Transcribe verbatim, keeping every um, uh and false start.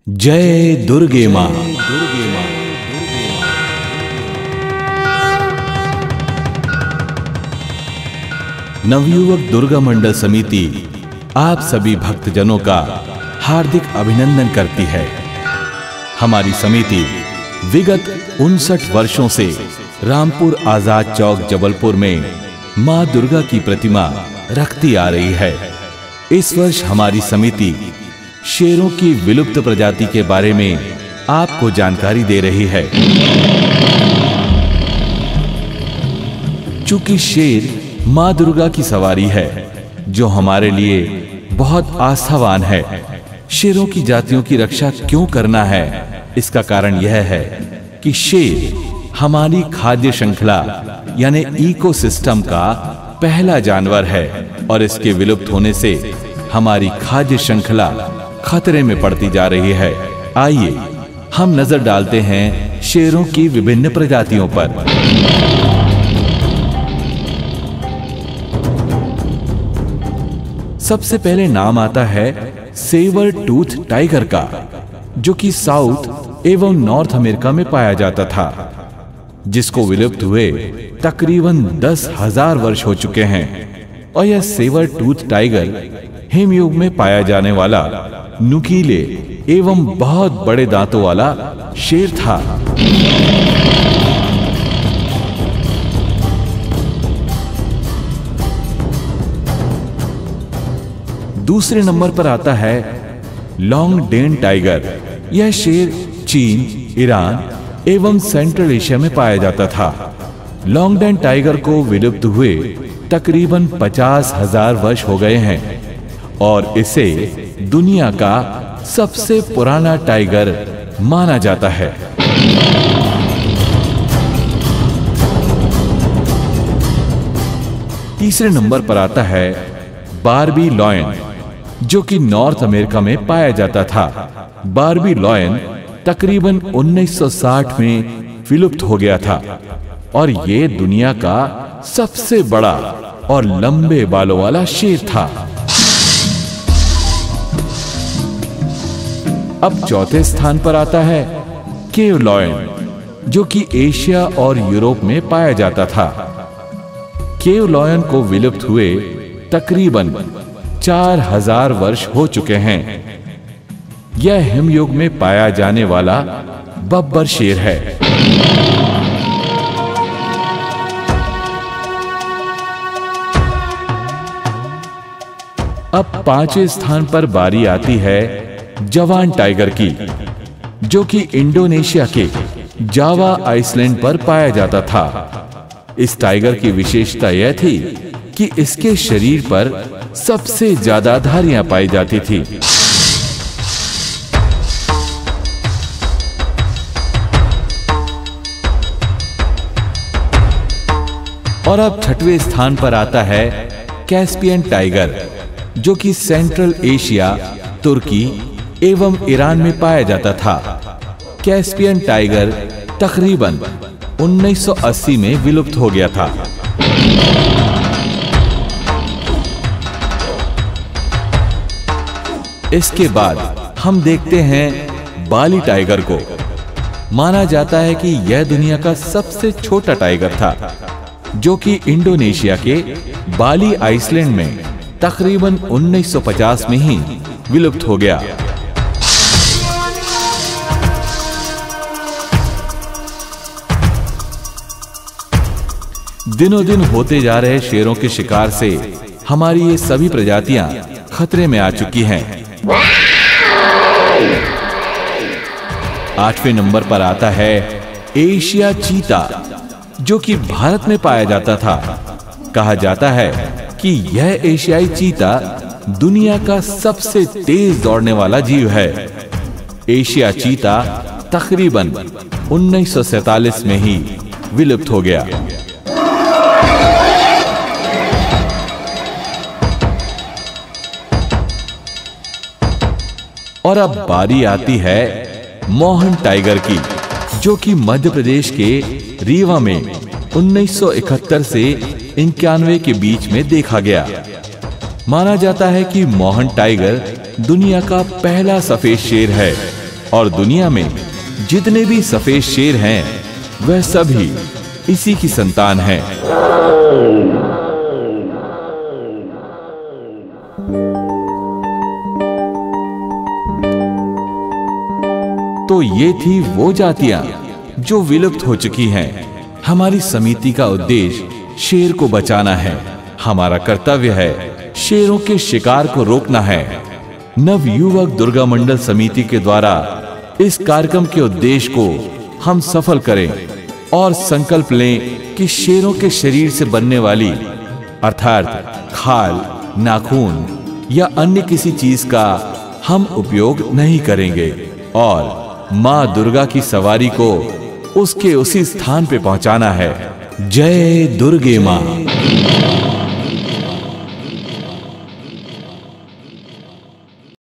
जय दुर्गे माँ। नवयुवक दुर्गा मंडल समिति आप सभी भक्तजनों का हार्दिक अभिनंदन करती है। हमारी समिति विगत उनसठ वर्षों से रामपुर आजाद चौक जबलपुर में मां दुर्गा की प्रतिमा रखती आ रही है। इस वर्ष हमारी समिति शेरों की विलुप्त प्रजाति के बारे में आपको जानकारी दे रही है। चूंकि शेर मां दुर्गा की सवारी है जो हमारे लिए बहुत आस्थावान है, शेरों की जातियों की रक्षा क्यों करना है? इसका कारण यह है कि शेर हमारी खाद्य श्रृंखला यानी इकोसिस्टम का पहला जानवर है और इसके विलुप्त होने से हमारी खाद्य श्रृंखला खतरे में पड़ती जा रही है। आइए हम नजर डालते हैं शेरों की विभिन्न प्रजातियों पर। सबसे पहले नाम आता है सेवर टूथ टाइगर का, जो कि साउथ एवं नॉर्थ अमेरिका में पाया जाता था, जिसको विलुप्त हुए तकरीबन दस हजार वर्ष हो चुके हैं। और यह सेवर टूथ टाइगर हिमयुग में पाया जाने वाला नुकीले एवं बहुत बड़े दांतों वाला शेर था। दूसरे नंबर पर आता है लॉन्ग डेन टाइगर। यह शेर चीन, ईरान एवं सेंट्रल एशिया में पाया जाता था। लॉन्ग डेन टाइगर को विलुप्त हुए तकरीबन पचास हजार वर्ष हो गए हैं और इसे दुनिया का सबसे पुराना टाइगर माना जाता है। तीसरे नंबर पर आता है बार्बी लॉयन, जो कि नॉर्थ अमेरिका में पाया जाता था। बार्बी लॉयन तकरीबन उन्नीस सौ साठ में विलुप्त हो गया था और ये दुनिया का सबसे बड़ा और लंबे बालों वाला शेर था। अब चौथे स्थान पर आता है केव लॉयन, जो कि एशिया और यूरोप में पाया जाता था। केव लॉयन को विलुप्त हुए तकरीबन चार हजार वर्ष हो चुके हैं। यह हिमयुग में पाया जाने वाला बब्बर शेर है। अब पांचवें स्थान पर बारी आती है जवान टाइगर की, जो कि इंडोनेशिया के जावा आइसलैंड पर पाया जाता था। इस टाइगर की विशेषता यह थी कि इसके शरीर पर सबसे ज्यादा धारियां पाई जाती थी। और अब छठवें स्थान पर आता है कैस्पियन टाइगर, जो कि सेंट्रल एशिया, तुर्की एवं ईरान में पाया जाता था। कैस्पियन टाइगर तकरीबन उन्नीस सौ अस्सी में विलुप्त हो गया था। इसके बाद हम देखते हैं बाली टाइगर को। माना जाता है कि यह दुनिया का सबसे छोटा टाइगर था, जो कि इंडोनेशिया के बाली आइसलैंड में तकरीबन उन्नीस सौ पचास में ही विलुप्त हो गया। दिनों दिन होते जा रहे शेरों के शिकार से हमारी ये सभी प्रजातियां खतरे में आ चुकी हैं। आठवें नंबर पर आता है एशिया चीता, जो कि भारत में पाया जाता था। कहा जाता है कि यह एशियाई चीता दुनिया का सबसे तेज दौड़ने वाला जीव है। एशिया चीता तकरीबन उन्नीस सौ सैतालीस में ही विलुप्त हो गया। और अब बारी आती है मोहन टाइगर की, जो कि मध्य प्रदेश के रीवा में उन्नीस सौ इकहत्तर से इक्यानवे के बीच में देखा गया। माना जाता है कि मोहन टाइगर दुनिया का पहला सफेद शेर है और दुनिया में जितने भी सफेद शेर हैं वह सभी इसी की संतान हैं। तो ये थी वो जातियां जो विलुप्त हो चुकी हैं। हमारी समिति का उद्देश्य शेर को बचाना है। हमारा कर्तव्य है शेरों के शिकार को रोकना है। नवयुवक दुर्गा मंडल समिति के द्वारा इस कार्यक्रम के उद्देश्य को हम सफल करें और संकल्प लें कि शेरों के शरीर से बनने वाली अर्थात खाल, नाखून या अन्य किसी चीज का हम उपयोग नहीं करेंगे और मां दुर्गा की सवारी को उसके उसी स्थान पे पहुंचाना है। जय दुर्गे मां।